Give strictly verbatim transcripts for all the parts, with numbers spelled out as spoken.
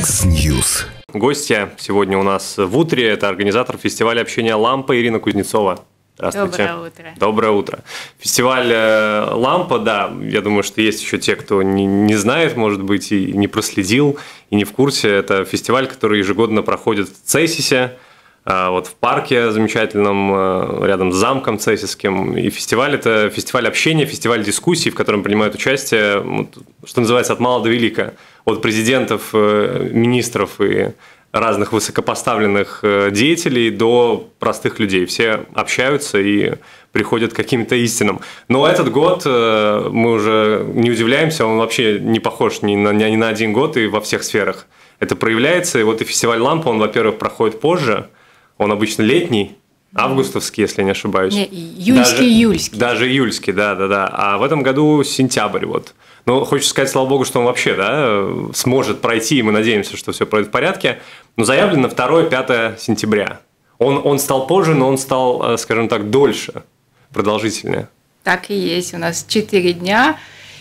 Яндекс.Ньюс. Гостья сегодня у нас в утре – это организатор фестиваля общения «Лампа» Ирина Кузнецова. Здравствуйте. Доброе утро. Доброе утро. Фестиваль «Лампа», да, я думаю, что есть еще те, кто не, не знает, может быть, и не проследил, и не в курсе. Это фестиваль, который ежегодно проходит в Цейсисе, вот в парке замечательном, рядом с замком цейсисским. И фестиваль – это фестиваль общения, фестиваль дискуссий, в котором принимают участие, что называется, от мала до велика. От президентов, министров и разных высокопоставленных деятелей до простых людей. Все общаются и приходят к каким-то истинам. Но этот год, мы уже не удивляемся, он вообще не похож ни на, ни на один год и во всех сферах. Это проявляется. И вот и фестиваль «Лампа», он, во-первых, проходит позже. Он обычно летний, августовский, если я не ошибаюсь. Не, июльский, июльский. Даже июльский, да-да-да. А в этом году сентябрь вот. Ну, хочется сказать, слава богу, что он вообще, да, сможет пройти, и мы надеемся, что все пройдет в порядке. Но заявлено второе-пятое сентября. Он, он стал позже, но он стал, скажем так, дольше, продолжительнее. Так и есть. У нас четыре дня,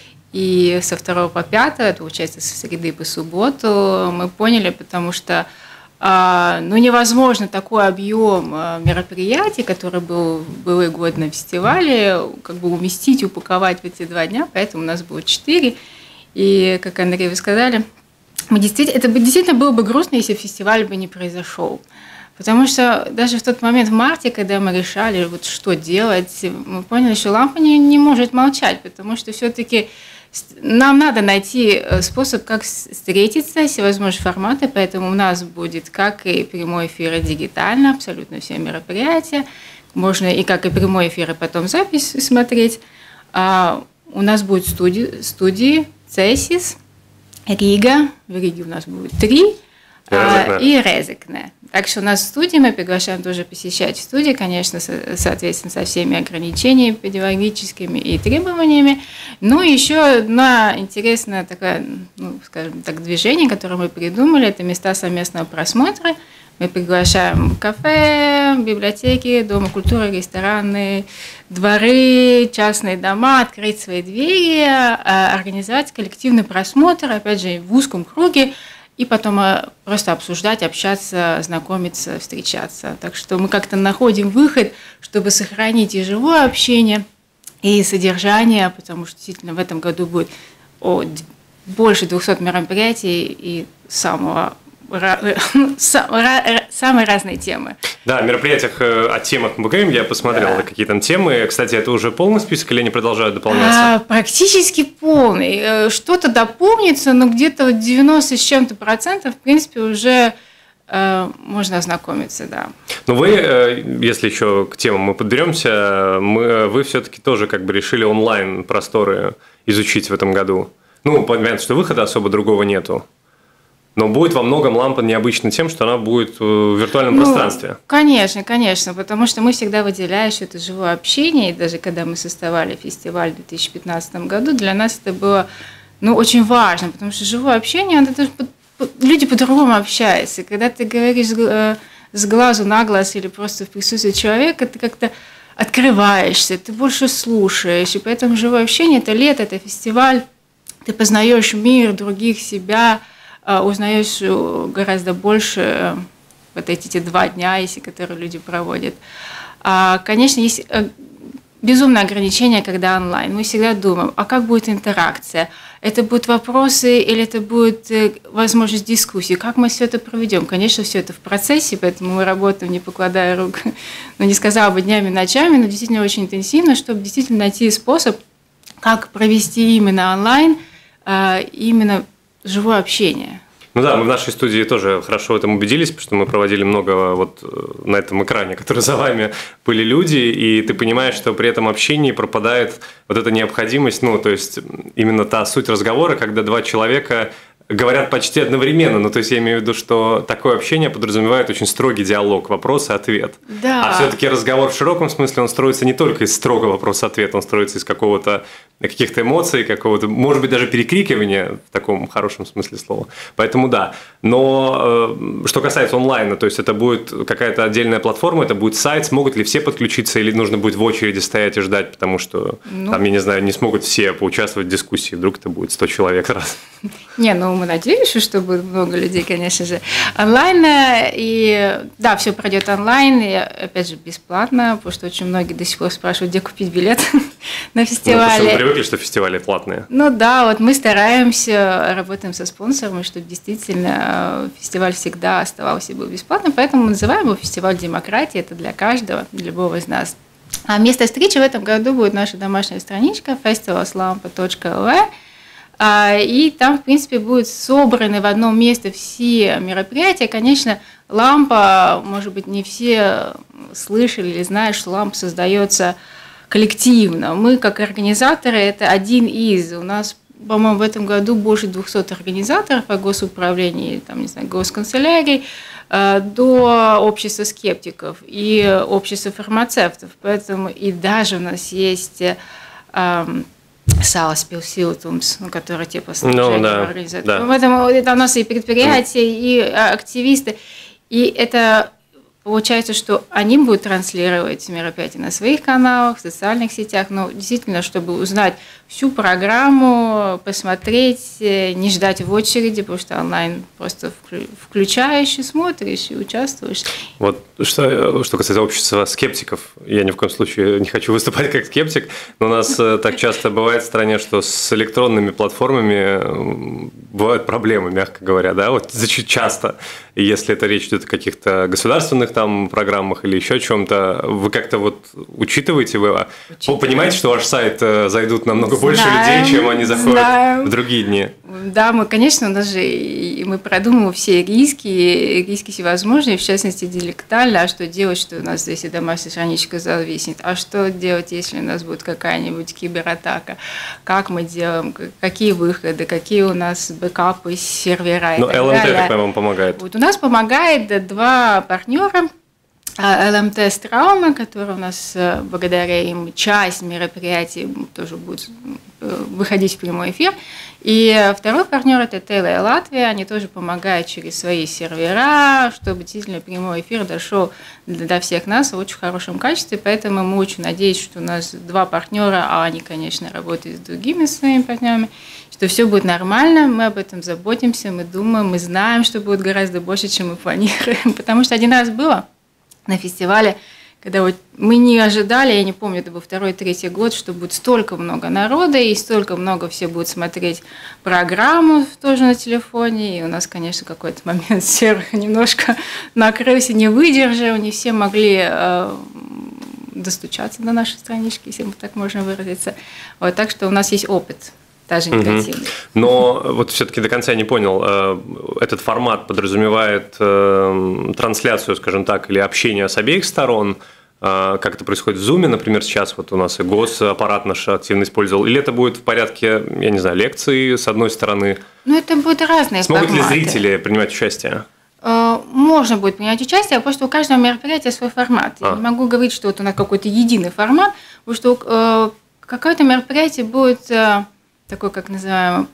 и со второго по пятое, это получается со среды по субботу, мы поняли, потому что ну, невозможно такой объем мероприятий, который был в былые годы на фестивале, как бы уместить, упаковать в эти два дня, поэтому у нас было четыре. И, как Андрей, вы сказали, мы действительно, это бы действительно было бы грустно, если фестиваль бы не произошел. Потому что даже в тот момент в марте, когда мы решали, вот что делать, мы поняли, что «Лампа» не, не может молчать, потому что все-таки нам надо найти способ, как встретиться, всевозможные форматы, поэтому у нас будет как и прямой эфир, и дигитально, абсолютно все мероприятия. Можно и как и прямой эфир, и потом запись смотреть. А у нас будут студии, студии Цейсис, Рига, в Риге у нас будет три, а, и Резекне. Так что у нас в студии, мы приглашаем тоже посещать студии, конечно, соответственно, со всеми ограничениями педагогическими и требованиями. Ну, и еще одно интересное такое, ну, скажем так, движение, которое мы придумали, это места совместного просмотра. Мы приглашаем кафе, библиотеки, дома культуры, рестораны, дворы, частные дома, открыть свои двери, организовать коллективный просмотр, опять же, в узком круге, и потом просто обсуждать, общаться, знакомиться, встречаться. Так что мы как-то находим выход, чтобы сохранить и живое общение, и содержание, потому что действительно в этом году будет о, больше двухсот мероприятий и самого самые разные темы. Да, о мероприятиях, о темах мы говорим, я посмотрел да. какие там темы. Кстати, это уже полный список или они продолжают дополняться? А, практически полный. Что-то дополнится, но где-то девяносто с чем-то процентов, в принципе, уже э, можно ознакомиться, да. Но вы, если еще к темам мы подберемся, мы, вы все-таки тоже как бы решили онлайн просторы изучить в этом году. Ну, понятно, что выхода особо другого нету. Но будет во многом «Лампа» необычна тем, что она будет в виртуальном ну, пространстве. Конечно, конечно, потому что мы всегда выделяем, что это живое общение, и даже когда мы создавали фестиваль в две тысячи пятнадцатом году, для нас это было ну, очень важно, потому что живое общение, это даже, люди по-другому общаются. И когда ты говоришь с глазу на глаз или просто в присутствии человека, ты как-то открываешься, ты больше слушаешь, и поэтому живое общение – это лето, это фестиваль, ты познаешь мир, других, себя, узнаешь гораздо больше вот эти два дня, если которые люди проводят. Конечно, есть безумное ограничение, когда онлайн. Мы всегда думаем, а как будет интеракция? Это будут вопросы или это будет возможность дискуссии? Как мы все это проведем? Конечно, все это в процессе, поэтому мы работаем, не покладая рук, ну, не сказала бы днями, ночами, но действительно очень интенсивно, чтобы действительно найти способ, как провести именно онлайн, именно живое общение. Ну да, мы в нашей студии тоже хорошо в этом убедились, потому что мы проводили много вот на этом экране, который за вами были люди, и ты понимаешь, что при этом общении пропадает вот эта необходимость, ну, то есть именно та суть разговора, когда два человека говорят почти одновременно. Ну, то есть я имею в виду, что такое общение подразумевает очень строгий диалог, вопрос и ответ. Да. А все-таки разговор в широком смысле, он строится не только из строгого вопрос-ответ, он строится из какого-то каких-то эмоций, какого-то, может быть, даже перекрикивания в таком хорошем смысле слова. Поэтому да. Но э, что касается онлайна, то есть это будет какая-то отдельная платформа, это будет сайт, смогут ли все подключиться или нужно будет в очереди стоять и ждать, потому что ну, там, я не знаю, не смогут все поучаствовать в дискуссии, вдруг это будет сто человек раз. Не, ну мы надеемся, что будет много людей, конечно же. Онлайн, и да, все пройдет онлайн, и опять же бесплатно, потому что очень многие до сих пор спрашивают, где купить билет на фестивале. Ну, мы привыкли, что фестивали платные. Ну да, вот мы стараемся, работаем со спонсорами, чтобы действительно фестиваль всегда оставался и был бесплатным, поэтому мы называем его фестиваль демократии, это для каждого, для любого из нас. А место встречи в этом году будет наша домашняя страничка festivalslampa точка эл ви, и там, в принципе, будут собраны в одно место все мероприятия. Конечно, лампа, может быть, не все слышали или знают, что лампа создается коллективно. Мы, как организаторы, это один из. У нас, по-моему, в этом году больше двухсот организаторов по госуправлению, там, не знаю, госканцелярий, до общества скептиков и общества фармацевтов. Поэтому и даже у нас есть Салас Пилсилтумс, который типа ну, да, организует. Да. Поэтому это у нас и предприятия, и активисты. И это получается, что они будут транслировать мероприятия на своих каналах, в социальных сетях, но действительно, чтобы узнать всю программу, посмотреть, не ждать в очереди, потому что онлайн просто включаешь и смотришь, и участвуешь. Вот что, что касается общества скептиков, я ни в коем случае не хочу выступать как скептик, но у нас так часто бывает в стране, что с электронными платформами бывают проблемы, мягко говоря, да, вот часто. И если это речь идет о каких-то государственных там программах или еще о чем-то, вы как-то вот учитываете, вы Учитываем. понимаете, что ваш сайт зайдут намного больше знаем, людей, чем они заходят знаем. в другие дни? Да, мы, конечно, у нас же мы продумываем все риски, риски всевозможные, в частности, диалектально, а что делать, что у нас здесь и домашняя страничка зависнет, а что делать, если у нас будет какая-нибудь кибератака, как мы делаем, какие выходы, какие у нас бэкапы, сервера и Но так эл эм тэ, далее. так вам помогает? Вот у нас помогает два партнера. эл эм тэ Страума, который у нас, благодаря им, часть мероприятий тоже будет выходить в прямой эфир. И второй партнер – это Теле Латвия. Они тоже помогают через свои сервера, чтобы действительно прямой эфир дошел до всех нас в очень хорошем качестве. Поэтому мы очень надеемся, что у нас два партнера, а они, конечно, работают с другими своими партнерами, что все будет нормально, мы об этом заботимся, мы думаем, мы знаем, что будет гораздо больше, чем мы планируем. Потому что один раз было на фестивале, когда вот мы не ожидали, я не помню, это был второй, третий год, что будет столько много народа, и столько много все будут смотреть программу тоже на телефоне, и у нас, конечно, какой-то момент сервер немножко накрылся, не выдержал, не все могли э, достучаться до нашей странички, если так можно выразиться. Вот, так что у нас есть опыт. Даже негативный. Угу. Но вот все-таки до конца не понял, этот формат подразумевает трансляцию, скажем так, или общение с обеих сторон, как это происходит в Zoom, например, сейчас вот у нас и госаппарат наш активно использовал, или это будет в порядке, я не знаю, лекции с одной стороны? Ну, это будут разные Смогут форматы. ли зрители принимать участие? Можно будет принять участие, потому что у каждого мероприятия свой формат. А. Я не могу говорить, что вот у нас какой-то единый формат, потому что какое-то мероприятие будет такой, как называемая,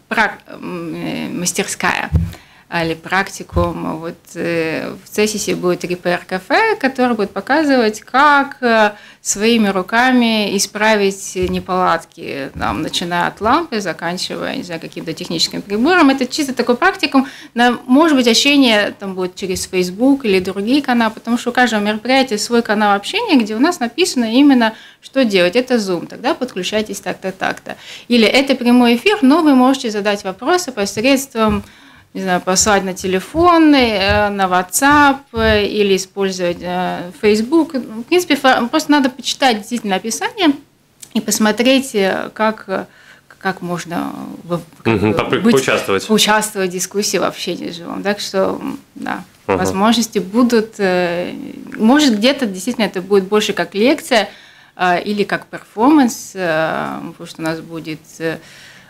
мастерская или практикум. Вот в Цесисе будет репер-кафе, который будет показывать, как своими руками исправить неполадки, там, начиная от лампы, заканчивая, не знаю, каким-то техническим прибором. Это чисто такой практикум. Может быть, общение там будет через Facebook или другие каналы, потому что у каждого мероприятия свой канал общения, где у нас написано именно, что делать. Это Zoom, тогда подключайтесь так-то, так-то. Или это прямой эфир, но вы можете задать вопросы посредством, не знаю, послать на телефон, на WhatsApp или использовать Facebook. В принципе, просто надо почитать действительно описание и посмотреть, как, как можно как угу, быть, поучаствовать. поучаствовать в дискуссии, в общении живом. Так что, да, угу. возможности будут. Может, где-то действительно это будет больше как лекция или как перформанс, потому что у нас будет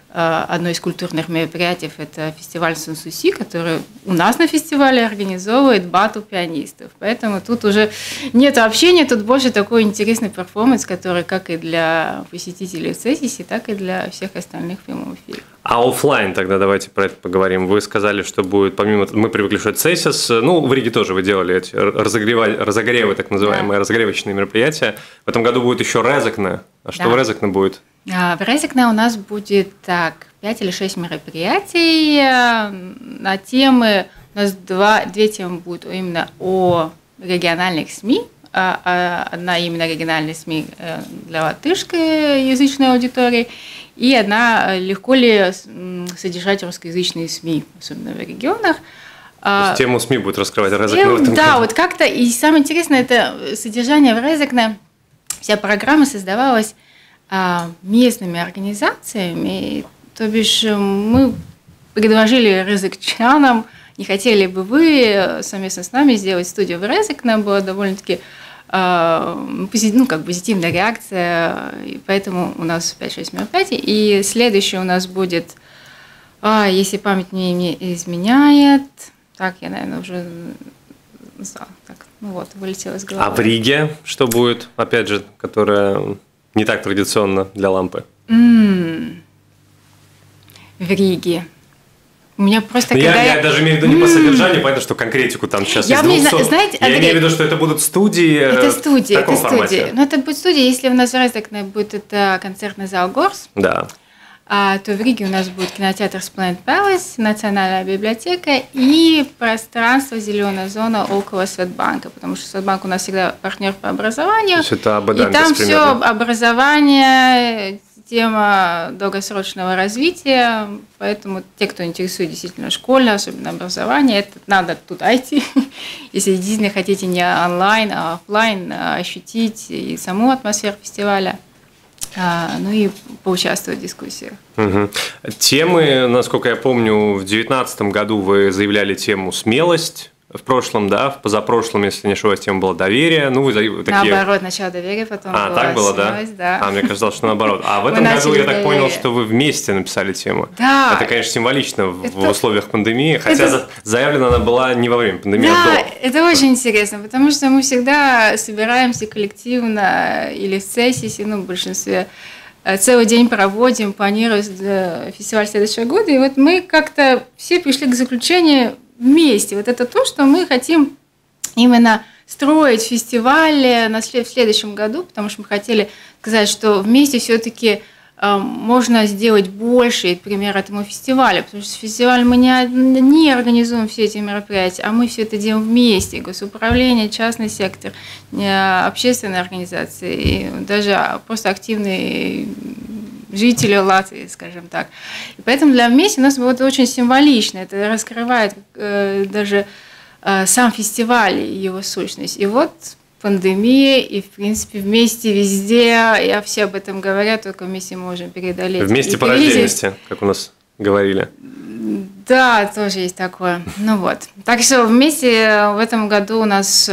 одно из культурных мероприятий – это фестиваль Сан-Суси, который у нас на фестивале организовывает батл пианистов. Поэтому тут уже нет общения, тут больше такой интересный перформанс, который как и для посетителей Цесиси, так и для всех остальных фильмов. А офлайн тогда давайте про это поговорим. Вы сказали, что будет, помимо... Мы привыкли, что это Цесис, ну, в Риге тоже вы делали эти разогревы, разогревы так называемые, да. разогревочные мероприятия. В этом году будет еще Резекне. А что да. в Резекне будет? В Резекне у нас будет так, пять или шесть мероприятий на темы, у нас два, две темы будут именно о региональных СМИ, одна именно региональная СМИ для латышскоязычной аудитории, и одна легко ли содержать русскоязычные СМИ, особенно в регионах. То есть тему СМИ будет раскрывать Резекне в этом Да, году. вот как-то, и самое интересное, это содержание в Резекне, вся программа создавалась местными организациями, то бишь мы предложили резекчанам, не хотели бы вы совместно с нами сделать студию в Резекне, была довольно-таки ну, как позитивная реакция, и поэтому у нас пять-шесть мероприятий, и следующее у нас будет, если память мне не изменяет, так, я, наверное, уже так, ну вот, вылетела из головы. А в Риге что будет, опять же, которая... Не так традиционно для лампы. Mm. В Риге. У меня просто я, когда я, я даже имею в виду не mm. по содержанию, понятно, что конкретику там сейчас я из двухсот. Знаете, я Андрей, имею в виду, что это будут студии это студии, в таком это формате. Студии. Но это будет студия, если у нас в Резекне будет это концертный зал Горс. Да. А, то в Риге у нас будет кинотеатр Splendid Palace, национальная библиотека и пространство «Зеленая зона» около Светбанка, потому что Светбанк у нас всегда партнер по образованию. То есть это об и там все образование, тема долгосрочного развития, поэтому те, кто интересует действительно школьное, особенно образование, это надо туда идти, если действительно хотите не онлайн, а офлайн ощутить и саму атмосферу фестиваля. А, ну и поучаствовать в дискуссиях. Угу. Темы, насколько я помню, в две тысячи девятнадцатом году вы заявляли тему «Смелость». В прошлом, да, в позапрошлом, если не ошибаюсь, тема была «Доверие». Ну, вы такие... Наоборот, сначала «Доверие», потом а, была так было, «Смелость», да? да? А, мне казалось, что наоборот. А в этом году я так понял, что вы вместе написали тему. Да. Это, конечно, символично это... в условиях пандемии, хотя это... заявлена она была не во время пандемии, да, а до. Это очень интересно, потому что мы всегда собираемся коллективно или в Цесисе, ну, в большинстве, целый день проводим, планируем фестиваль следующего года, и вот мы как-то все пришли к заключению вместе. Вот это то, что мы хотим именно строить фестиваль в следующем году, потому что мы хотели сказать, что вместе все-таки можно сделать больше, пример этому фестивалю, потому что фестиваль мы не, не организуем все эти мероприятия, а мы все это делаем вместе, госуправление, частный сектор, общественные организации, и даже просто активные жители Латвии, скажем так. И поэтому для вместе у нас вот очень символично, это раскрывает э, даже э, сам фестиваль и его сущность. И вот пандемия, и, в принципе, вместе везде, и все об этом говорят, только вместе можем преодолеть. Вместе и по раздельности, как у нас говорили. Да, тоже есть такое. Ну вот. Так что вместе в этом году у нас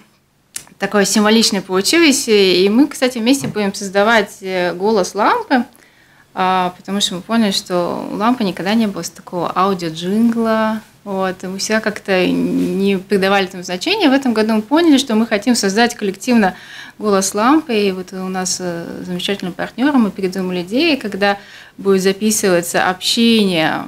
такое символичное получилось, и мы, кстати, вместе будем создавать «Голос лампы», потому что мы поняли, что у лампы никогда не было такого аудио-джингла. Вот, и мы всегда как-то не придавали этому значения. В этом году мы поняли, что мы хотим создать коллективно «Голос лампы». И вот у нас замечательный партнер, мы придумали идею, когда будет записываться общение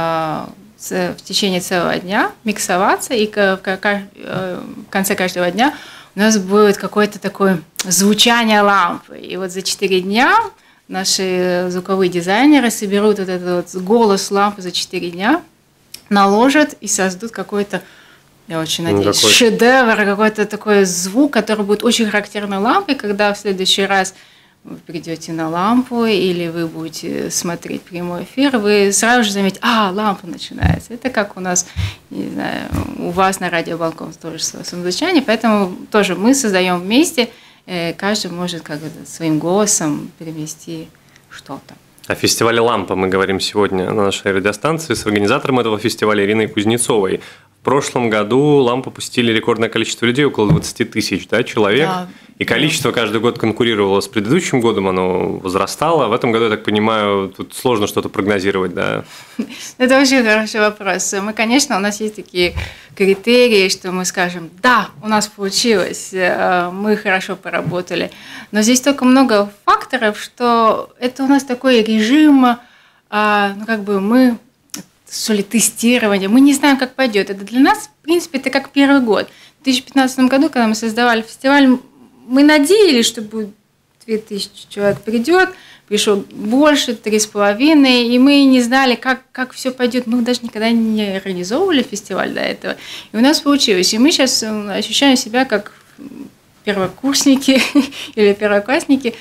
в течение целого дня, миксоваться, и в конце каждого дня у нас будет какое-то такое звучание лампы. И вот за четыре дня наши звуковые дизайнеры соберут вот этот вот голос лампы за четыре дня, наложат и создадут какой-то, я очень надеюсь, ну, какой... шедевр, какой-то такой звук, который будет очень характерной лампой, когда в следующий раз вы придете на лампу или вы будете смотреть прямой эфир, вы сразу же заметите, а, лампа начинается. Это как у нас, не знаю, у вас на радио Балкон тоже самозвучание, поэтому тоже мы создаем вместе, каждый может как бы своим голосом перевести что-то. О фестивале «Лампа» мы говорим сегодня на нашей радиостанции с организатором этого фестиваля Ириной Кузнецовой. В В прошлом году лампу посетили рекордное количество людей, около двадцати тысяч, да, человек. Да. И количество каждый год конкурировало с предыдущим годом, оно возрастало. В этом году, я так понимаю, тут сложно что-то прогнозировать, да? Это очень хороший вопрос. Мы, конечно, у нас есть такие критерии, что мы скажем, да, у нас получилось, мы хорошо поработали. Но здесь столько много факторов, что это у нас такой режим, ну, как бы мы... что ли, тестирование. Мы не знаем, как пойдет. Это для нас, в принципе, это как первый год. В две тысячи пятнадцатом году, когда мы создавали фестиваль, мы надеялись, что будет две тысячи человек придет, пришло больше, три с половиной, и мы не знали, как, как все пойдет. Мы даже никогда не организовывали фестиваль до этого. И у нас получилось. И мы сейчас ощущаем себя как первокурсники или первоклассники,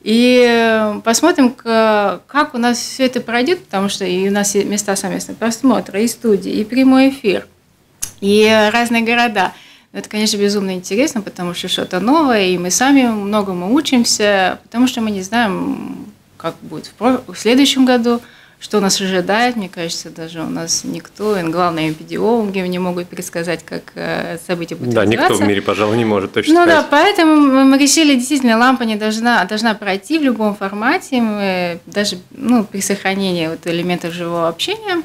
и посмотрим, как у нас все это пройдет, потому что и у нас есть места совместного просмотра, и студии, и прямой эфир, и разные города. Это, конечно, безумно интересно, потому что что-то новое, и мы сами многому учимся, потому что мы не знаем, как будет в следующем году, что нас ожидает. Мне кажется, даже у нас никто, и главное, эпидемиологи не могут предсказать, как события будут да, развиваться. Да, никто в мире, пожалуй, не может точно ну, сказать. Ну да, поэтому мы решили, действительно, лампа не должна, должна пройти в любом формате, мы, даже ну, при сохранении вот элементов живого общения.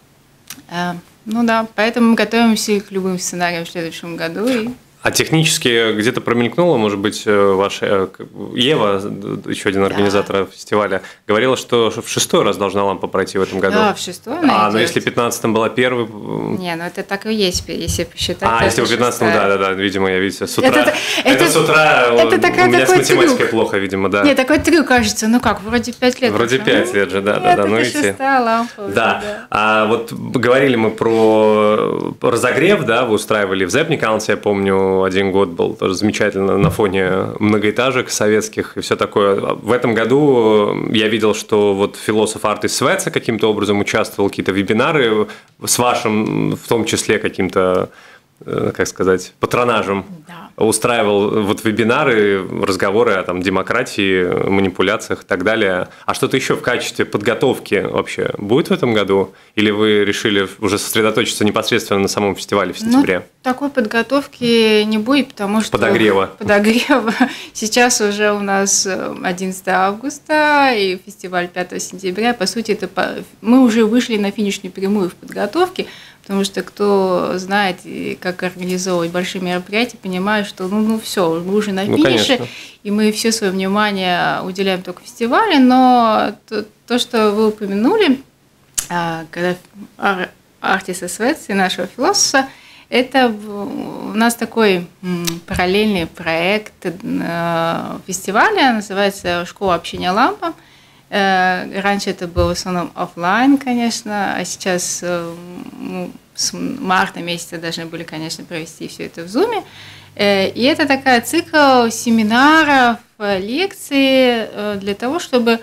Ну да, поэтому мы готовимся к любым сценариям в следующем году. И... А технически где-то промелькнуло, может быть, ваша Ева, еще один организатор да. фестиваля, говорила, что в шестой раз должна лампа пройти в этом году. Да, в шестой. А, но если в пятнадцатом была первой... Не, ну это так и есть, если посчитать. А, если в пятнадцатом, да-да-да, видимо, я видела с утра. Это, это, это с утра это такая, у меня такой с математикой трюк. плохо, видимо, да. Нет, такой трюк, кажется, ну как, вроде пять лет. Вроде пять лет же, да-да-да. Ну, видите. Шестая лампа. Уже, да. да, а вот говорили мы про разогрев, да, вы устраивали в Зепникаунте, я помню, один год был тоже замечательно на фоне многоэтажек советских и все такое. В этом году я видел, что вот философ Артис Свеца каким-то образом участвовал, какие-то вебинары с вашим, в том числе, каким-то, как сказать, патронажем. Да. Устраивал вот вебинары, разговоры о там, демократии, манипуляциях и так далее. А что-то еще в качестве подготовки вообще будет в этом году? Или вы решили уже сосредоточиться непосредственно на самом фестивале в сентябре? Ну, такой подготовки не будет, потому что... Подогрева. Подогрева. Сейчас уже у нас одиннадцатого августа и фестиваль пятого сентября. По сути, это мы уже вышли на финишную прямую в подготовке, потому что кто знает, как организовывать большие мероприятия, понимает, что ну, ну все, мы уже на финише, ну, и мы все свое внимание уделяем только фестивалю, но то, то что вы упомянули, когда Артиса Свеца, нашего философа, это у нас такой параллельный проект фестиваля, называется «Школа общения лампа». Раньше это было в основном офлайн, конечно, а сейчас ну, с марта месяца должны были, конечно, провести все это в Zoom. И это такая цикл семинаров, лекций для того, чтобы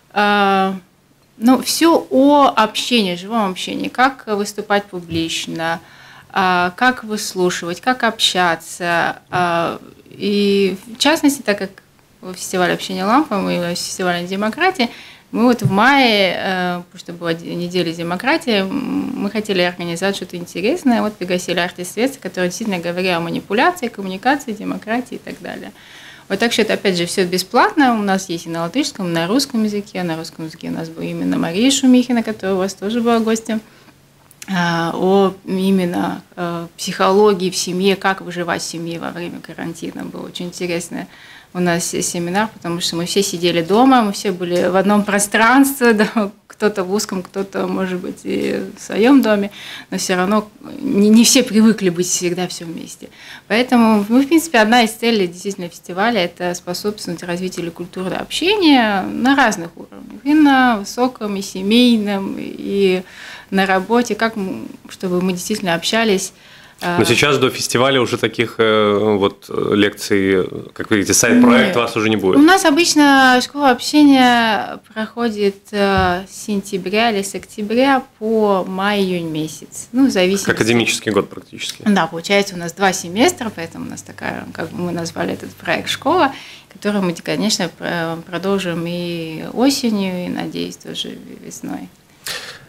ну, все о общении, живом общении, как выступать публично, как выслушивать, как общаться. И в частности, так как фестиваль общения лампа, мы фестиваль демократии, мы вот в мае, потому что была неделя демократии, мы хотели организовать что-то интересное, вот пригласили Артис Свеца, который действительно говорил о манипуляции, коммуникации, демократии и так далее. Вот так что это, опять же, все бесплатно, у нас есть и на латышском, и на русском языке, на русском языке у нас была именно Мария Шумихина, которая у вас тоже была гостем, о именно психологии в семье, как выживать в семье во время карантина, было очень интересно. У нас семинар, потому что мы все сидели дома, мы все были в одном пространстве, да, кто-то в узком, кто-то, может быть, и в своем доме, но все равно не, не все привыкли быть всегда все вместе. Поэтому, ну, в принципе, одна из целей действительно фестиваля – это способствовать развитию культуры общения на разных уровнях, и на высоком, и семейном, и на работе, как, чтобы мы действительно общались. Но сейчас до фестиваля уже таких э, вот лекций, как вы видите, сайт-проект у вас уже не будет. У нас обычно школа общения проходит э, с сентября или с октября по май-июнь месяц. Ну, в зависимости. Академический год практически. Да, получается у нас два семестра, поэтому у нас такая, как мы назвали этот проект «Школа», который мы, конечно, продолжим и осенью, и, надеюсь, тоже весной.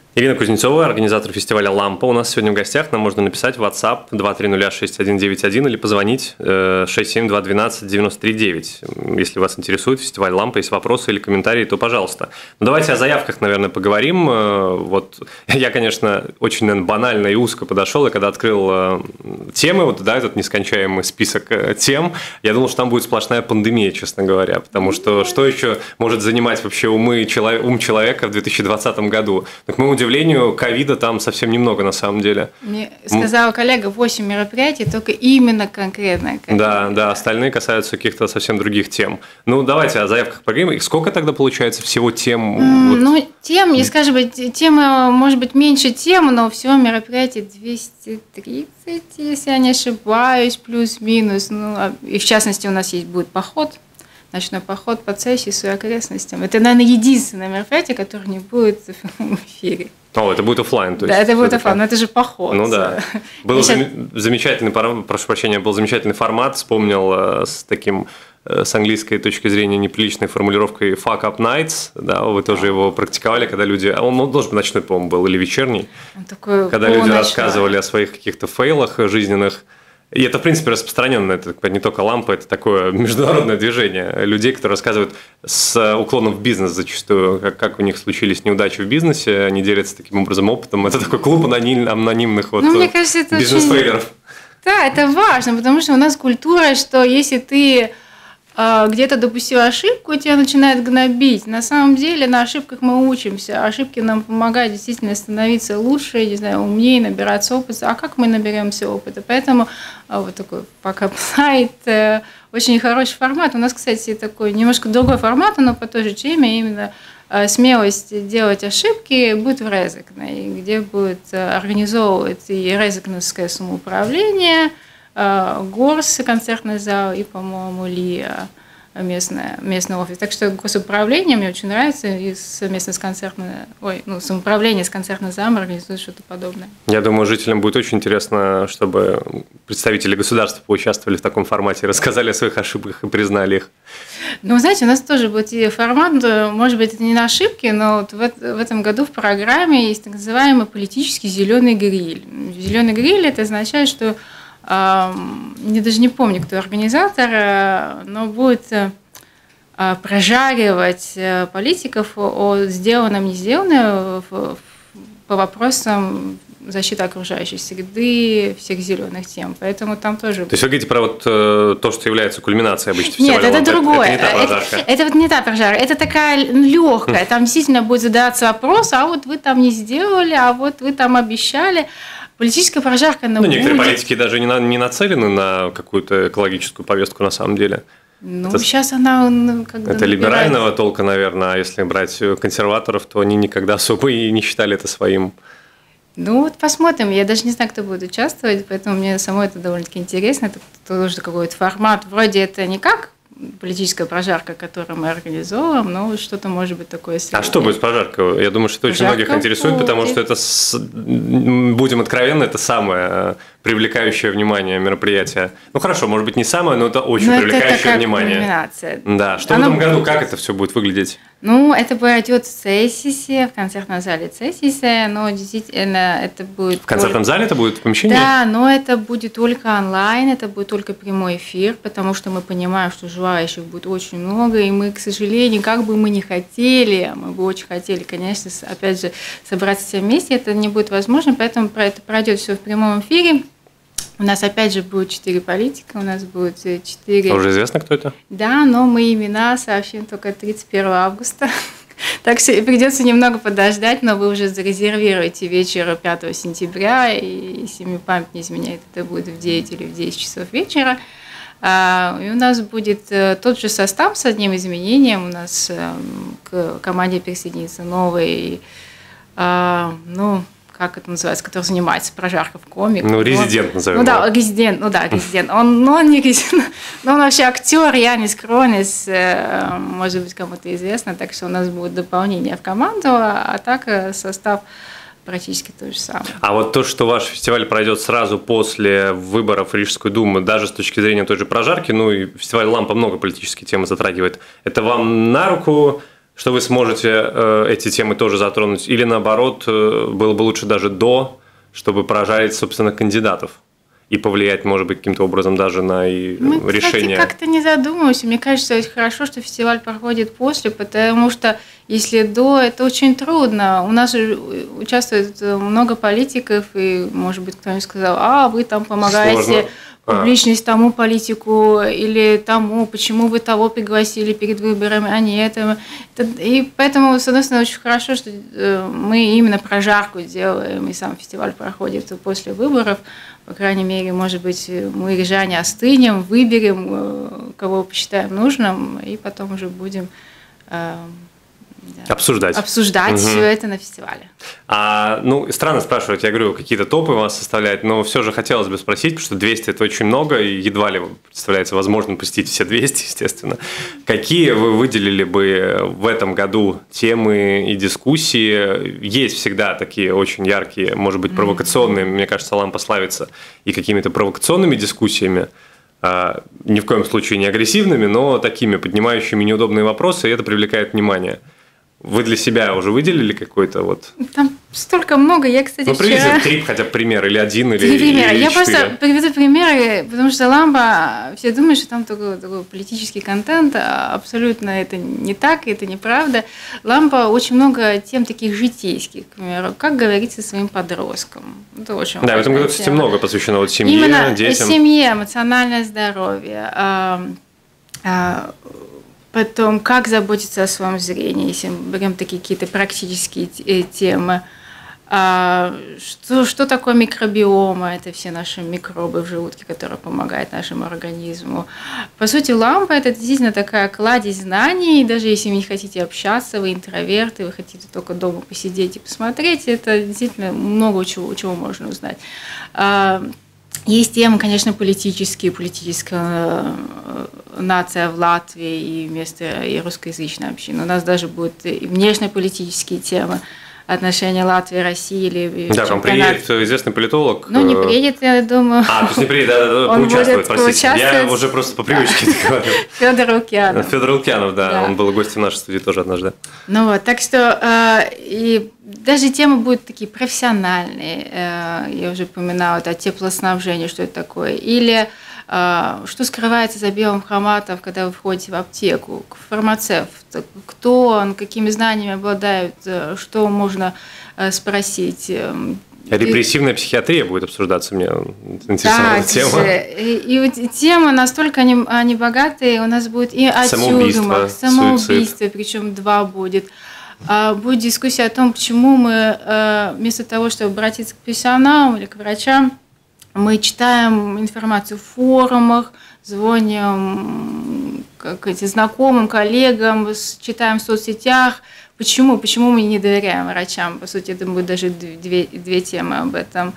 Ирина Кузнецова, организатор фестиваля «Лампа», у нас сегодня в гостях. Нам можно написать в WhatsApp два три ноль шесть один девять один или позвонить шесть семь два один два девять три девять. Если вас интересует фестиваль «Лампа», есть вопросы или комментарии, то пожалуйста. Ну, давайте о заявках, наверное, поговорим. Вот я, конечно, очень, наверное, банально и узко подошел, и когда открыл темы, вот, да, этот нескончаемый список тем, я думал, что там будет сплошная пандемия, честно говоря, потому что что еще может занимать вообще умы, ум человека в две тысячи двадцатом году? Так мы удивлению, ковида там совсем немного на самом деле. Мне сказала коллега, восемь мероприятий, только именно конкретно. Да, да, остальные касаются каких-то совсем других тем. Ну, давайте о заявках поговорим. И сколько тогда получается всего тем? Mm, вот? Ну, тем, не скажем, тема, может быть, меньше тем, но всего мероприятий двести тридцать, если я не ошибаюсь, плюс-минус. Ну, и в частности, у нас есть будет поход. Ночной поход по Цейсису и окрестностям. Это, наверное, единственное мероприятие, которое не будет в эфире. О, это будет офлайн, то есть. Да, это будет офлайн, но это же поход. Ну да. Был сейчас... замечательный, прошу прощения, был замечательный формат, вспомнил с таким, с английской точки зрения, неприличной формулировкой «fuck up nights», да, вы тоже его практиковали, когда люди, он, он должен быть ночной, по-моему, был, или вечерний, он такой когда люди рассказывали о своих каких-то фейлах жизненных. И это, в принципе, распространенно, это не только «Лампа», это такое международное движение людей, которые рассказывают с уклоном в бизнес зачастую, как, как у них случились неудачи в бизнесе, они делятся таким образом опытом. Это такой клуб аноним, анонимных вот, ну, кажется, бизнес-фейлеров. Очень... Да, это важно, потому что у нас культура, что если ты где-то допустил ошибку, тебя начинает гнобить. На самом деле на ошибках мы учимся. Ошибки нам помогают действительно становиться лучше, не знаю, умнее, набираться опыта. А как мы наберемся опыта? Поэтому вот такой пока сайт, очень хороший формат. У нас, кстати, такой немножко другой формат, но по той же теме именно смелость делать ошибки будет в Резекне, где будет организовывать и резекновское самоуправление, ГОРС, концертный зал и, по-моему, ЛИА, местное, местный офис. Так что госуправление мне очень нравится, и совместно с концертным, ой, ну, самоуправление с концертным залом организует что-то подобное. Я думаю, жителям будет очень интересно, чтобы представители государства поучаствовали в таком формате, рассказали о своих ошибках и признали их. Ну, знаете, у нас тоже будет и формат, может быть, это не на ошибки, но вот в, в этом году в программе есть так называемый политический зеленый гриль. Зеленый гриль это означает, что я даже не помню, кто организатор, но будет прожаривать политиков о сделанном, не сделанном по вопросам защиты окружающей среды, всех зеленых тем. Поэтому там тоже... То есть вы говорите про вот то, что является кульминацией обычно фестиваля? Нет, это другое. Это, это не та прожарка. Это, это вот не та прожарка. Это такая легкая. Там действительно будет задаваться вопрос, а вот вы там не сделали, а вот вы там обещали. Политическая прожарка, она ну, будет... некоторые политики даже не, на, не нацелены на какую-то экологическую повестку на самом деле. Ну, это, сейчас она... Ну, когда это либерального толка, наверное, а если брать консерваторов, то они никогда особо и не считали это своим. Ну, вот посмотрим. Я даже не знаю, кто будет участвовать, поэтому мне самой это довольно-таки интересно. Это тоже какой-то формат. Вроде это не как политическая прожарка, которую мы организовываем, но что-то может быть такое среднее. А что будет с прожаркой? Я думаю, что это очень Прожарка многих интересует, будет. Потому что это, будем откровенны, это самое привлекающее внимание мероприятие. Ну хорошо, может быть не самое, но это очень но привлекающее это внимание. Кульминация. Да. Что Она в этом году, будет. Как это все будет выглядеть? Ну, это пройдет в Цейсисе, в концертном зале Цейсиса, но действительно это будет... В концертном только... зале это будет в помещении? Да, но это будет только онлайн, это будет только прямой эфир, потому что мы понимаем, что желающих будет очень много, и мы, к сожалению, как бы мы ни хотели, мы бы очень хотели, конечно, опять же, собраться все вместе, это не будет возможно, поэтому это пройдет все в прямом эфире. У нас опять же будет четыре политика, у нас будет четыре... А уже известно, кто это? Да, но мы имена сообщим только тридцать первого августа. Так что придется немного подождать, но вы уже зарезервируете вечер пятого сентября, и если мне память не изменяет, это будет в девять или в десять часов вечера. И у нас будет тот же состав с одним изменением. У нас к команде присоединится новый, ну, как это называется, который занимается прожаркой в комик. Ну, резидент назовем. Ну да, резидент, ну да, резидент. Он, ну, он не резидент, но он вообще актер, Янис Кронис, может быть, кому-то известно, так что у нас будет дополнение в команду, а так состав практически то же самое. А вот то, что ваш фестиваль пройдет сразу после выборов в Рижскую думу, даже с точки зрения той же прожарки, ну и фестиваль «Лампа» много политических тем затрагивает, это вам на руку, что вы сможете э, эти темы тоже затронуть, или наоборот, э, было бы лучше даже до, чтобы прожарить, собственно, кандидатов и повлиять, может быть, каким-то образом даже на и Мы, решение? кстати, как-то не задумываемся. Мне кажется, очень хорошо, что фестиваль проходит после, потому что если до, это очень трудно. У нас участвует много политиков, и, может быть, кто-нибудь сказал, а, вы там помогаете... Сложно. Публичность тому политику или тому, почему вы того пригласили перед выборами, а не этого. И поэтому, с одной стороны, очень хорошо, что мы именно прожарку делаем, и сам фестиваль проходит после выборов. По крайней мере, может быть, мы, рижане, остынем, выберем, кого посчитаем нужным, и потом уже будем... Да. Обсуждать. Обсуждать угу. все это на фестивале. А, ну, странно спрашивать, я говорю, какие-то топы у вас составляют, но все же хотелось бы спросить, потому что двести – это очень много, и едва ли представляется возможным посетить все двести, естественно. Какие вы выделили бы в этом году темы и дискуссии? Есть всегда такие очень яркие, может быть, провокационные, mm-hmm. мне кажется, лампа славится и какими-то провокационными дискуссиями, а, ни в коем случае не агрессивными, но такими, поднимающими неудобные вопросы, и это привлекает внимание. Вы для себя уже выделили какой-то вот? Там столько много. Я, кстати, ну, приведите вчера... три хотя бы пример, или один, или, три примера. или Я четыре. просто приведу примеры, потому что лампа, все думают, что там такой, такой политический контент, а абсолютно это не так, это неправда. Лампа очень много тем таких житейских, к примеру, как говорить со своим подростком. Это очень да, в этом году, кстати, много посвящено вот семье, Именно детям. Семье, эмоциональное здоровье, а, а, потом, как заботиться о своем зрении, если мы берем такие какие-то практические темы. Что, что такое микробиома? Это все наши микробы в желудке, которые помогают нашему организму. По сути, лампа – это действительно такая кладезь знаний. Даже если вы не хотите общаться, вы интроверты, вы хотите только дома посидеть и посмотреть, это действительно много чего, чего можно узнать. Есть темы, конечно, политические, политическая нация в Латвии и вместо и русскоязычной общины. У нас даже будут и внешнеполитические темы, отношения Латвии, России или да, там приедет известный политолог. Ну, не приедет, я думаю. А, то есть не приедет, да, он поучаствует, простите. Я уже просто по привычке это говорю. Федор Лукьянов. Федор Лукьянов, да, да, он был гостем нашей студии тоже однажды. Ну вот, так что и даже темы будут такие профессиональные. Я уже упоминала это теплоснабжение, что это такое. Или что скрывается за белым халатом, когда вы входите в аптеку, фармацевт, кто он, какими знаниями обладает, что можно спросить. Репрессивная психиатрия будет обсуждаться, мне интересна эта тема. И, и вот темы настолько они, они богатые, у нас будет и о тюрьмах, самоубийство, причем два будет. Будет дискуссия о том, почему мы вместо того, чтобы обратиться к профессионалам или к врачам, мы читаем информацию в форумах, звоним как эти, знакомым, коллегам, читаем в соцсетях. Почему? Почему мы не доверяем врачам? По сути, это будет даже две, две темы об этом.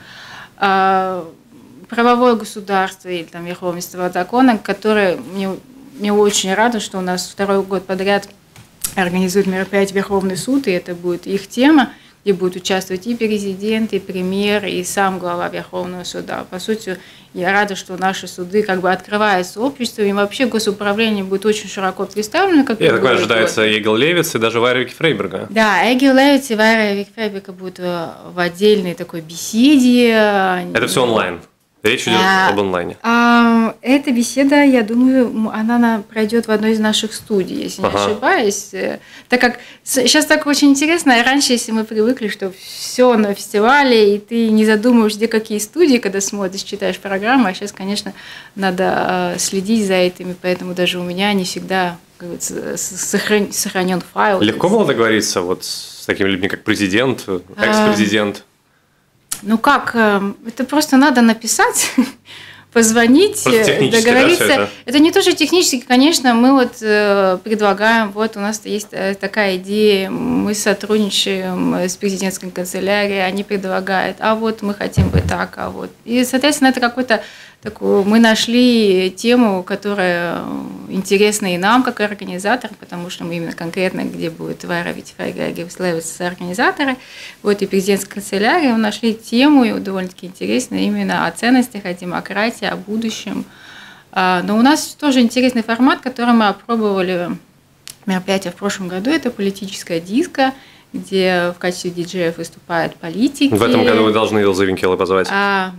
Правовое государство или там, верховенство закона, которое мне, мне очень рада, что у нас второй год подряд организует мероприятие Верховный суд, и это будет их тема, где будут участвовать и президент, и премьер, и сам глава Верховного суда. По сути, я рада, что наши суды как бы открываются обществу, и вообще госуправление будет очень широко представлено. Как я такой ожидается Эгил Левиц и даже Вайра Вики-Фрейберга. Да, Эгил Левиц и Вайра Вики-Фрейберга будут в отдельной такой беседе. Это все онлайн? Речь идет а, об онлайне. А, эта беседа, я думаю, она пройдет в одной из наших студий, если ага. не ошибаюсь. Так как сейчас так очень интересно. Раньше, если мы привыкли, что все на фестивале, и ты не задумываешь, где какие студии, когда смотришь, читаешь программы, а сейчас, конечно, надо следить за этими, поэтому даже у меня не всегда сохран... сохранен файл. Легко было договориться вот с такими людьми, как президент, экс-президент? Ну как, это просто надо написать, позвонить, договориться. Да, это? это не тоже технически, конечно, мы вот предлагаем, вот у нас есть такая идея, мы сотрудничаем с президентской канцелярией, они предлагают, а вот мы хотим бы так, а вот. И, соответственно, это какой-то такую, мы нашли тему, которая интересна и нам, как организаторам, потому что мы именно конкретно, где будет Вайра Вики-Фрейберга организаторы, вот и президентская канцелярия, мы нашли тему, и довольно-таки интересно, именно о ценностях, о демократии, о будущем. Но у нас тоже интересный формат, который мы опробовали мероприятие в прошлом году – это политическая диско, где в качестве диджеев выступают политики. В этом году вы должны Илзу Венкелу позвать. А,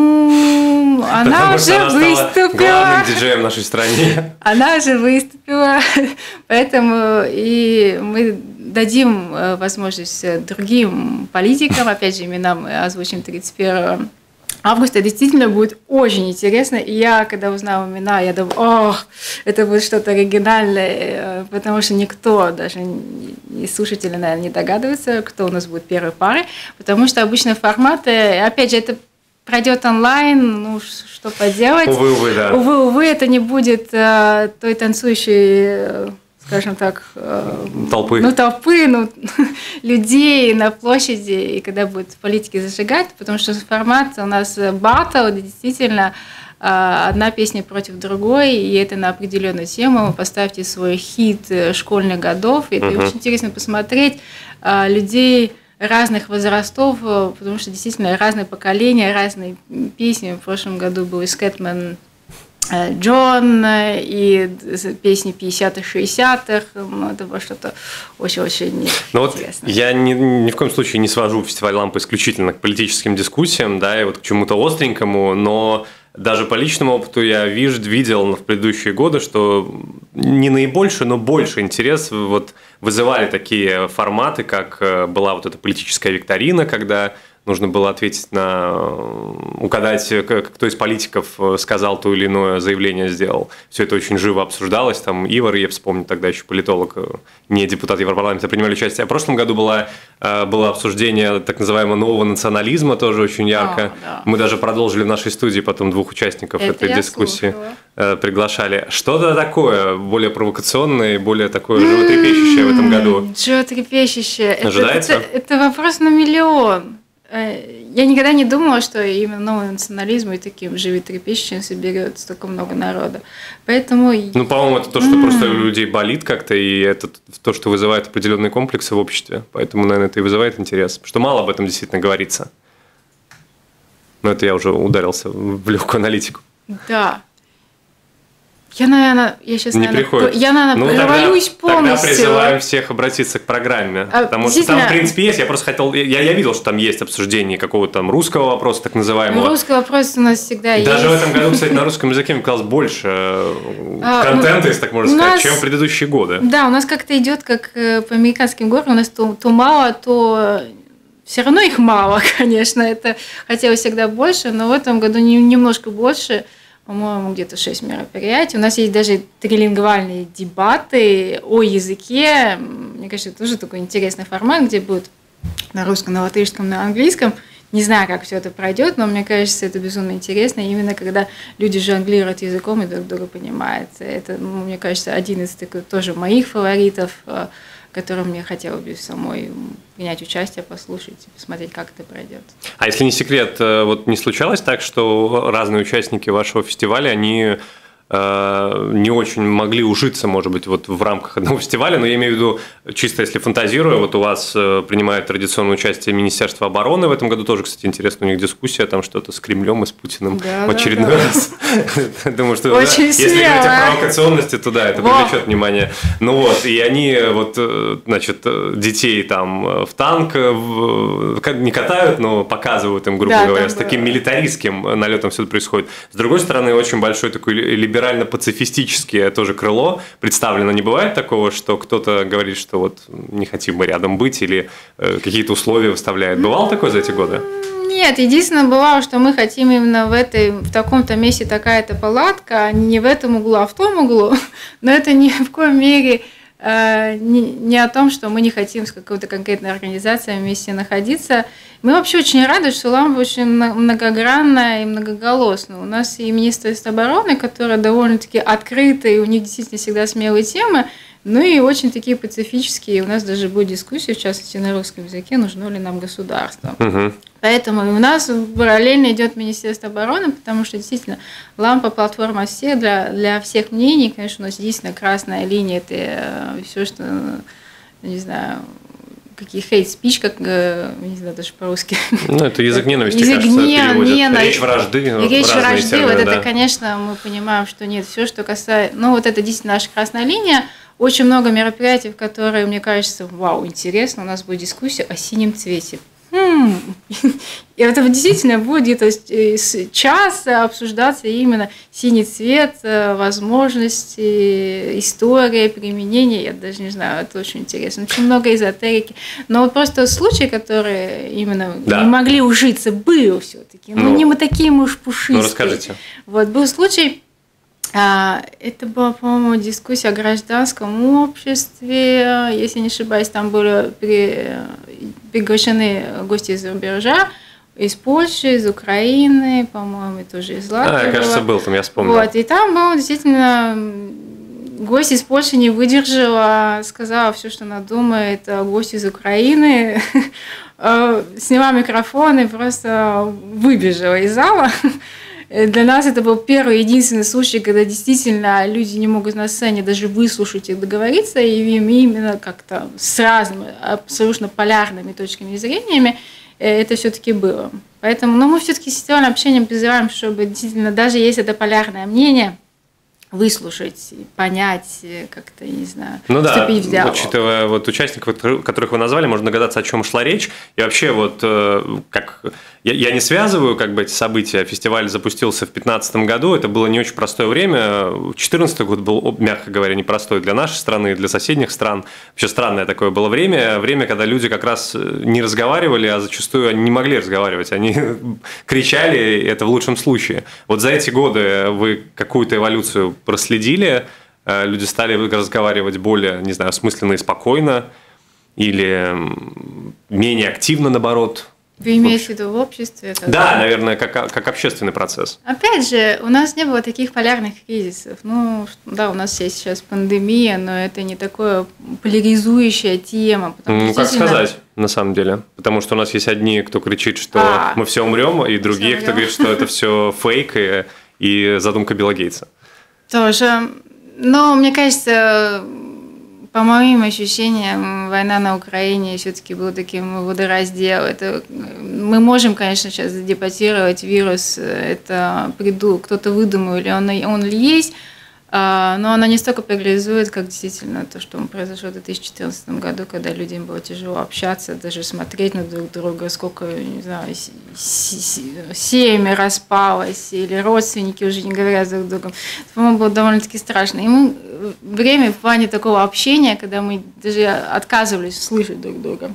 ну, она уже она выступила. Главным диджеем в нашей стране. Она уже выступила, поэтому и мы дадим возможность другим политикам, опять же, имена мы озвучим тридцать первого августа. Действительно будет очень интересно. И я, когда узнала имена, я думаю, ох, это будет что-то оригинальное, потому что никто, даже и слушатели, наверное, не догадываются, кто у нас будет первой парой, потому что обычно форматы, опять же, это пройдет онлайн, ну, что поделать. Увы, увы, да. Увы, увы, это не будет э, той танцующей, скажем так, э, толпы. Ну, толпы, ну, людей на площади, и когда будут политики зажигать, потому что формат у нас батл, действительно, э, одна песня против другой, и это на определенную тему. Поставьте свой хит школьных годов, и это uh-huh. очень интересно посмотреть э, людей разных возрастов, потому что действительно разные поколения, разные песни. В прошлом году был и Скэтмен Джон, и песни пятидесятых, шестидесятых. Это было что-то очень-очень Но интересное. Вот я ни, ни в коем случае не свожу фестиваль лампы исключительно к политическим дискуссиям, да, и вот к чему-то остренькому, но даже по личному опыту я вижу, видел в предыдущие годы, что не наибольший, но больше интерес вот вызывали такие форматы, как была вот эта политическая викторина, когда нужно было ответить на, угадать, кто из политиков сказал то или иное заявление, сделал. Все это очень живо обсуждалось. Там Ивар, я вспомню, тогда еще политолог, не депутат Европарламента, принимали участие. А в прошлом году было, было обсуждение так называемого нового национализма, тоже очень ярко. О, да. Мы даже продолжили в нашей студии потом двух участников это этой дискуссии. Слушала. Приглашали. Что-то такое более провокационное, более такое животрепещущее в этом году. Животрепещущее. Ожидается? Это, это, это вопрос на миллион. Я никогда не думала, что именно новый национализм и таким животрепещущим соберет столько много народа. Поэтому... Ну, по-моему, это то, что mm. просто у людей болит как-то, и это то, что вызывает определенные комплексы в обществе. Поэтому, наверное, это и вызывает интерес. Что мало об этом действительно говорится. Но это я уже ударился в легкую аналитику. Да. Я, наверное, я сейчас, не наверное, я, наверное, ну, провалюсь тогда, полностью. Тогда призываем всех обратиться к программе, а, потому что там, в принципе, есть. Я просто хотел, я, я видел, что там есть обсуждение какого-то там русского вопроса, так называемого. Русский вопрос у нас всегда есть. Даже в этом году, кстати, на русском языке, мне казалось, больше а, контента, ну, если так можно сказать, нас, чем в предыдущие годы. Да, у нас как-то идет, как по американским горам, у нас то, то мало, то все равно их мало, конечно. Это хотелось всегда больше, но в этом году немножко больше. По-моему, где-то шесть мероприятий. У нас есть даже трилингвальные дебаты о языке. Мне кажется, это тоже такой интересный формат, где будет на русском, на латышском, на английском. Не знаю, как все это пройдет, но мне кажется, это безумно интересно. Именно когда люди жонглируют языком и друг друга понимают. Это, мне кажется, один из таких тоже моих фаворитов, которым мне хотелось бы самой принять участие, послушать и посмотреть, как это пройдет. А если не секрет, вот не случалось так, что разные участники вашего фестиваля, они не очень могли ужиться, может быть, вот в рамках одного фестиваля, но я имею в виду, чисто если фантазируя, вот у вас принимает традиционное участие Министерство обороны, в этом году тоже, кстати, интересно, у них дискуссия, там что-то с Кремлем и с Путиным да, в очередной да, раз. Думаю, что если говорить о провокационности, то да, это привлечет внимание. Ну вот, и они вот, значит, детей там в танк не катают, но показывают им, грубо говоря, с таким милитаристским налетом все это происходит. С другой стороны, очень большой такой либерально-пацифистическое тоже крыло представлено. Не бывает такого, что кто-то говорит, что вот не хотим мы рядом быть, или э, какие-то условия выставляет. Бывало такое за эти годы? Нет, единственное бывало, что мы хотим именно в этой, в таком-то месте такая-то палатка, а не в этом углу, а в том углу. Но это ни в коем мере э, не, не о том, что мы не хотим с какой-то конкретной организацией вместе находиться. Мы вообще очень рады, что лампа очень многогранная и многоголосная. У нас и Министерство обороны, которое довольно-таки открыто, и у них действительно всегда смелые темы, ну и очень такие пацифические. У нас даже будет дискуссия, в частности, на русском языке, нужно ли нам государство. Угу. Поэтому у нас параллельно идет Министерство обороны, потому что действительно лампа платформа все для, для всех мнений. Конечно, у нас действительно красная линия, это все, что, не знаю, какие хейт-спич, как, не знаю, даже по-русски. Ну, это язык ненависти, язык кажется, переводят. Ненависти. Речь вражды. Речь вражды, термины, вот да. это, конечно, мы понимаем, что нет, все, что касается... Ну, вот это действительно наша красная линия. Очень много мероприятий, в которые, мне кажется, вау, интересно, у нас будет дискуссия о синем цвете. Хм. И это действительно будет где-то час обсуждаться именно синий цвет, возможности, история, применение. Я даже не знаю, это очень интересно. Очень много эзотерики. Но вот просто случаи, которые именно да. не могли ужиться, был все-таки. Ну, ну, не мы такие мы уж пушистые. Ну, расскажите. Вот был случай. Это была, по-моему, дискуссия о гражданском обществе. Если не ошибаюсь, там были приглашены гости из-за рубежа, из Польши, из Украины, по-моему, тоже из Латвии. А, кажется, был там, я вспомнил. Вот, и там был действительно гость из Польши не выдержала, сказала все, что она думает, гость из Украины, сняла микрофон и просто выбежала из зала. Для нас это был первый, единственный случай, когда действительно люди не могут на сцене даже выслушать и договориться, и им именно как-то с разными, абсолютно полярными точками зрения это все-таки было. Поэтому, но мы все-таки с фестивальным общением призываем, чтобы действительно, даже если это полярное мнение, выслушать, понять, как-то, не знаю, ну вступить да, в диалог. Учитывая вот участников, которых вы назвали, можно догадаться, о чем шла речь. И вообще вот как я, я не связываю как бы эти события. Фестиваль запустился в две тысячи пятнадцатом году. Это было не очень простое время. две тысячи четырнадцатый год был, мягко говоря, непростой для нашей страны и для соседних стран. Вообще странное такое было время. Время, когда люди как раз не разговаривали, а зачастую они не могли разговаривать. Они кричали, это в лучшем случае. Вот за эти годы вы какую-то эволюцию проследили? Люди стали разговаривать более, не знаю, осмысленно и спокойно? Или менее активно, наоборот? Вы имеете в виду в обществе? Это да, да, наверное, как, как общественный процесс. Опять же, у нас не было таких полярных кризисов. Ну, да, у нас есть сейчас пандемия, но это не такая поляризующая тема. Ну, как сказать, на самом деле. Потому что у нас есть одни, кто кричит, что а, мы все умрем, и другие, кто говорит, что это все фейк и, и задумка Билла Гейтса. Тоже. Но мне кажется, по моим ощущениям, война на Украине все-таки был таким водоразделом. Это мы можем, конечно, сейчас дебатировать, вирус это приду, кто-то выдумал, или он, он ли есть, но она не столько парализует, как действительно то, что произошло в две тысячи четырнадцатом году, когда людям было тяжело общаться, даже смотреть на друг друга, сколько, не знаю, семьи распалось, или родственники уже не говорят друг с другом. По-моему, было довольно-таки страшно. И мы время в плане такого общения, когда мы даже отказывались слышать друг друга.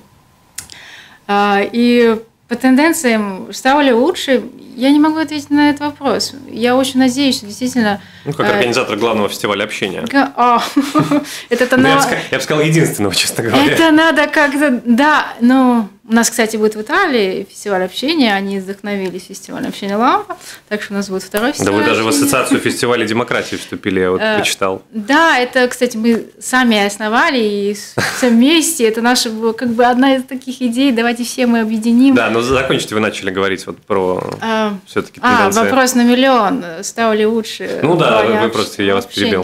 И по тенденциям стало ли лучше? Я не могу ответить на этот вопрос. Я очень надеюсь, что действительно... Ну, как организатор главного фестиваля общения. Это Я бы сказал, единственного, честно говоря. Это надо как-то... Да, ну... У нас, кстати, будет в Италии фестиваль общения, они вдохновились фестивалем общения «Лампа», так что у нас будет второй фестиваль. Да вы даже в ассоциацию фестивалей демократии вступили, я вот почитал. Да, это, кстати, мы сами основали и все вместе, это наша как бы одна из таких идей, давайте все мы объединим. Да, но закончите, вы начали говорить вот про а, все-таки тенденции. А, вопрос на миллион, стало ли лучше? Ну да, вы, вы просто, я вас перебил.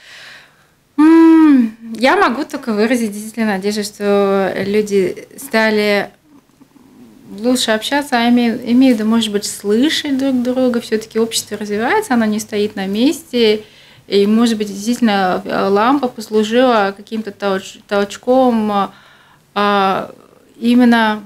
Я могу только выразить действительно надежду, что люди стали лучше общаться, а имею, имею в виду, может быть, слышать друг друга. Все-таки общество развивается, оно не стоит на месте. И, может быть, действительно, лампа послужила каким-то толч, толчком а, именно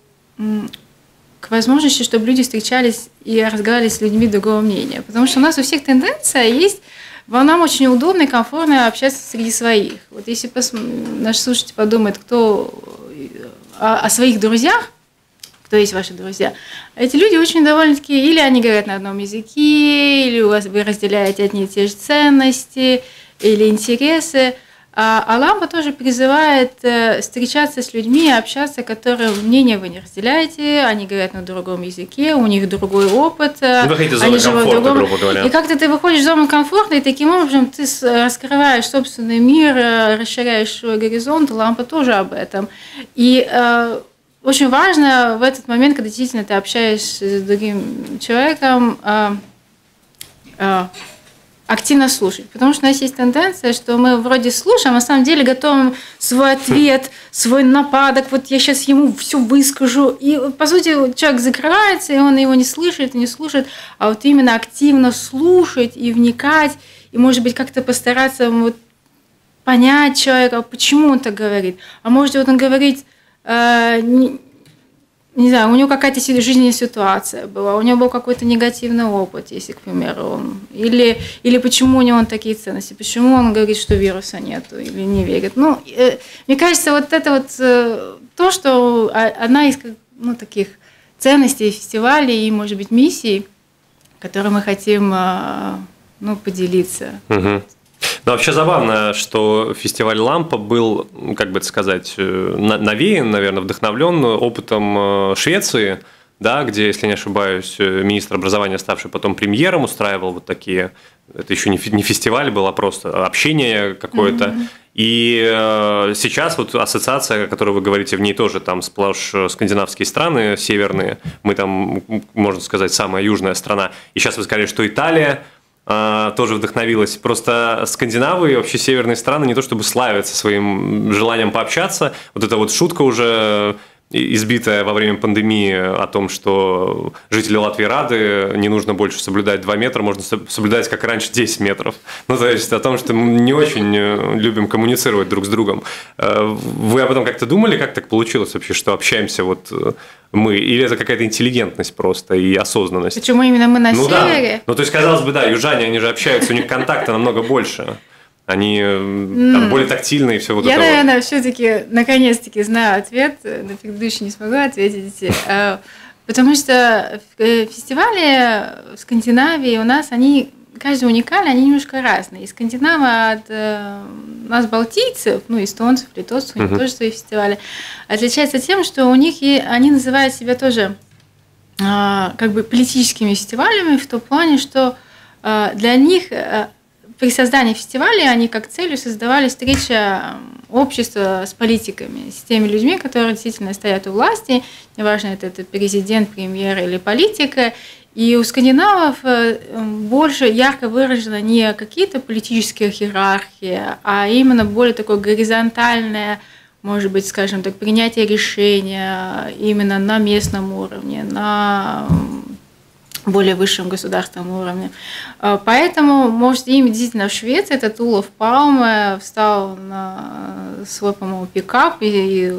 к возможности, чтобы люди встречались и разговаривали с людьми другого мнения. Потому что у нас у всех тенденция есть... Нам очень удобно и комфортно общаться среди своих. Вот если пос... наш слушатель подумает, кто о, о своих друзьях, кто есть ваши друзья, эти люди очень довольно-таки, или они говорят на одном языке, или у вас вы разделяете одни и те же ценности, или интересы. А, а лампа тоже призывает э, встречаться с людьми, общаться, которые мнения вы не разделяете, они говорят на другом языке, у них другой опыт. Вы выходите из зоны комфорта, другом... грубо говоря. И как-то ты выходишь из зоны комфорта, и таким образом ты раскрываешь собственный мир, расширяешь свой горизонт, лампа тоже об этом. И э, очень важно в этот момент, когда действительно ты общаешься с другим человеком, э, э, активно слушать. Потому что у нас есть тенденция, что мы вроде слушаем, а на самом деле готовим свой ответ, свой нападок. Вот я сейчас ему все выскажу. И, по сути, человек закрывается, и он его не слышит, и не слушает. А вот именно активно слушать и вникать, и, может быть, как-то постараться вот понять человека, почему он так говорит. А может, вот он говорит... Э, не, Не знаю, у него какая-то жизненная ситуация была, у него был какой-то негативный опыт, если, к примеру, он... Или, или почему у него такие ценности, почему он говорит, что вируса нету или не верит. Ну, э, мне кажется, вот это вот э, то, что одна из ну, таких ценностей фестиваля и, может быть, миссий, которой мы хотим э, ну, поделиться. Угу. Ну, вообще забавно, что фестиваль «Лампа» был, как бы это сказать, навеян, наверное, вдохновлен опытом Швеции, да, где, если не ошибаюсь, министр образования, ставший потом премьером, устраивал вот такие, это еще не фестиваль был, а просто общение какое-то. Mm-hmm. И сейчас вот ассоциация, о которой вы говорите, в ней тоже там сплошь скандинавские страны северные, мы там, можно сказать, самая южная страна. И сейчас вы сказали, что Италия тоже вдохновилась. Просто скандинавы и вообще северные страны не то чтобы славятся своим желанием пообщаться. Вот эта вот шутка уже избитая во время пандемии о том, что жители Латвии рады, не нужно больше соблюдать два метра, можно соблюдать, как раньше, десять метров. Ну, то есть о том, что мы не очень любим коммуницировать друг с другом. Вы об этом как-то думали, как так получилось вообще, что общаемся вот мы? Или это какая-то интеллигентность просто и осознанность? Почему именно мы на ну, севере? Да. Ну, то есть, казалось бы, да, южане, они же общаются, у них контакта намного больше. Они там, более тактильные и все вот Я, это наверное, вот. все-таки наконец-таки знаю ответ, на предыдущий не смогу ответить. Потому что фестивали в Скандинавии у нас, они, каждый уникальный, они немножко разные. И Скандинавы от нас, балтийцев, ну, эстонцев, литовцев, у них uh-huh. тоже свои фестивали, отличаются тем, что у них и, они называют себя тоже как бы политическими фестивалями в том плане, что для них... При создании фестиваля они как целью создавали встреча общества с политиками, с теми людьми, которые действительно стоят у власти, неважно, это, это президент, премьер или политика. И у скандинавов больше ярко выражена не какие-то политические иерархии, а именно более такое горизонтальное, может быть, скажем так, принятие решения именно на местном уровне, на более высшем государственном уровне. Поэтому, может, им действительно в Швеции этот Улов Палме встал на свой, по-моему, пикап и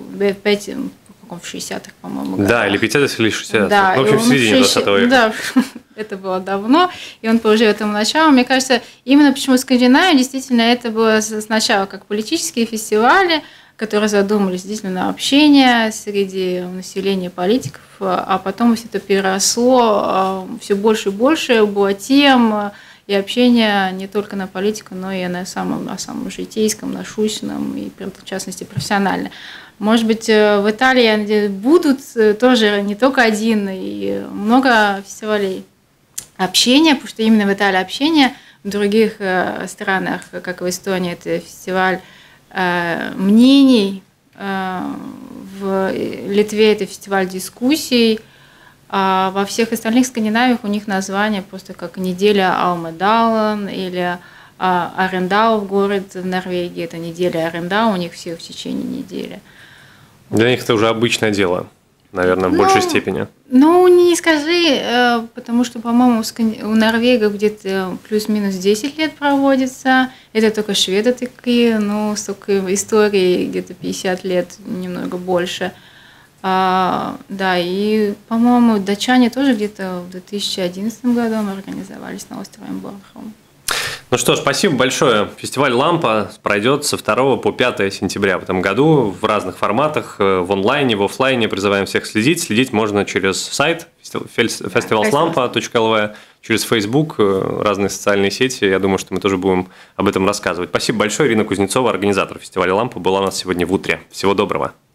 в шестидесятых, по-моему, годах. Да, или пятидесятых, или шестидесятых. Да, в общем, в середине двадцатого века. Да, это было давно, и он положил этому начало. Мне кажется, именно почему Скандинавия, действительно, это было сначала как политические фестивали, которые задумались действительно на общение среди населения политиков, а потом все это переросло все больше и больше, было тем и общение не только на политику, но и на самом, на самом житейском, насущном и, в частности, профессионально. Может быть, в Италии будут тоже не только один, и много фестивалей общения, потому что именно в Италии общение, в других странах, как в Эстонии, это фестиваль мнений, в Литве это фестиваль дискуссий, а во всех остальных Скандинавиях у них название просто как неделя Алмедален или Арендау в город в Норвегии, это неделя Арендау, у них все в течение недели. Для них это уже обычное дело, наверное, в ну, большей степени. Ну, не скажи, потому что, по-моему, у норвегов где-то плюс-минус десять лет проводится. Это только шведы такие, ну, столько истории, где-то пятьдесят лет, немного больше. А, да, и, по-моему, датчане тоже где-то в две тысячи одиннадцатом году мы организовались на острове Борнхолм. Ну что ж, спасибо большое. Фестиваль «Лампа» пройдет со второго по пятое сентября в этом году в разных форматах, в онлайне, в офлайне. Призываем всех следить. Следить можно через сайт фестивалслампа точка эл ви, через Facebook, разные социальные сети. Я думаю, что мы тоже будем об этом рассказывать. Спасибо большое. Ирина Кузнецова, организатор фестиваля «Лампа», была у нас сегодня в утре. Всего доброго.